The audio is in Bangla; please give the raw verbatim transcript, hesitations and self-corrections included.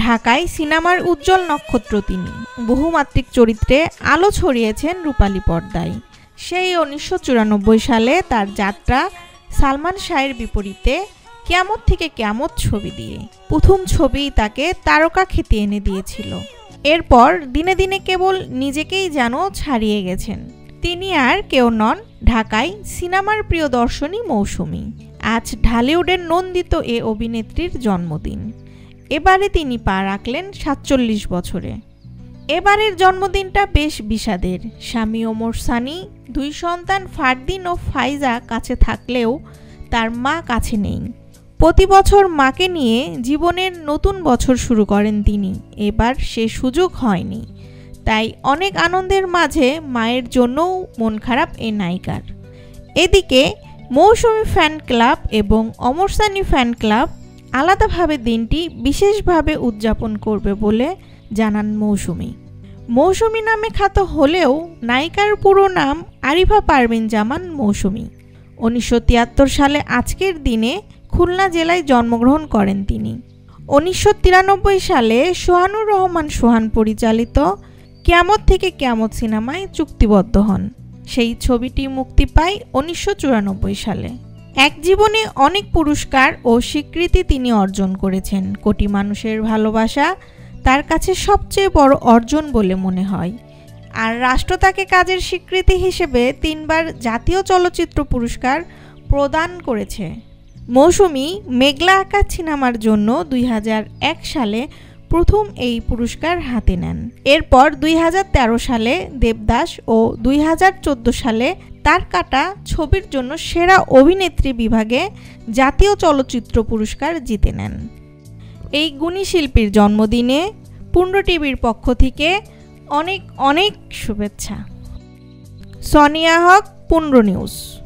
ঢাকায় সিনেমার উজ্জ্বল নক্ষত্র তিনি। বহুমাত্রিক চরিত্রে আলো ছড়িয়েছেন রূপালী পর্দায়। সেই উনিশশো চুরানব্বই সালে তার যাত্রা সালমান শাহের বিপরীতে কিয়ামত থেকে কিয়ামত ছবি দিয়ে। প্রথম ছবি তাকে তারকা খ্যাতি এনে দিয়েছিল। এরপর দিনে দিনে কেবল নিজেকেই যেন ছাড়িয়ে গেছেন। তিনি আর কেউ নন, ঢাকায় সিনেমার প্রিয়দর্শিনী মৌসুমী। আজ ঢালিউডের নন্দিত এ অভিনেত্রীর জন্মদিন। এবারে তিনি পা রাখলেন সাতচল্লিশ বছরে। এবারের জন্মদিনটা বেশ বিষাদের। স্বামী ওমর সানি, দুই সন্তান ফারদিন ও ফাইজা কাছে থাকলেও তার মা কাছে নেই। প্রতি বছর মাকে নিয়ে জীবনের নতুন বছর শুরু করেন তিনি। এবার সে সুযোগ হয়নি, তাই অনেক আনন্দের মাঝে মায়ের জন্যও মন খারাপ এই নায়িকার। এদিকে মৌসুমী ফ্যান ক্লাব এবং ওমর সানি ফ্যান ক্লাব আলাদাভাবে দিনটি বিশেষভাবে উদযাপন করবে বলে জানান মৌসুমী। মৌসুমী নামে খ্যাত হলেও নায়িকার পুরো নাম আরিফা পারভিন জামান মৌসুমী। উনিশশো তিয়াত্তর সালে আজকের দিনে খুলনা জেলায় জন্মগ্রহণ করেন তিনি। উনিশশো তিরানব্বই সালে সোহানুর রহমান সোহান পরিচালিত কিয়ামত থেকে কিয়ামত সিনেমায় চুক্তিবদ্ধ হন। সেই ছবিটি মুক্তি পায় উনিশশো চুরানব্বই সালে। এক জীবনে অনেক পুরস্কার ও স্বীকৃতি তিনি অর্জন করেছেন। কোটি মানুষের ভালোবাসা তার কাছে সবচেয়ে বড় অর্জন বলে মনে হয়। আর রাষ্ট্র তাকে কাজের স্বীকৃতি হিসেবে তিনবার জাতীয় চলচ্চিত্র পুরস্কার প্রদান করেছে। মৌসুমী মেঘলা আকাশ সিনেমার জন্য দুই হাজার এক সালে প্রথম এই পুরস্কার হাতে নেন। এরপর দুই হাজার তেরো সালে দেবদাস ও দুই হাজার চোদ্দ সালে তার কাটা ছবির জন্য সেরা অভিনেত্রী বিভাগে জাতীয় চলচ্চিত্র পুরস্কার জিতে নেন। এই গুণী শিল্পীর জন্মদিনে পুন্ড্র টিভির পক্ষ থেকে অনেক অনেক শুভেচ্ছা। সোনিয়া হক, পুন্ড্র নিউজ।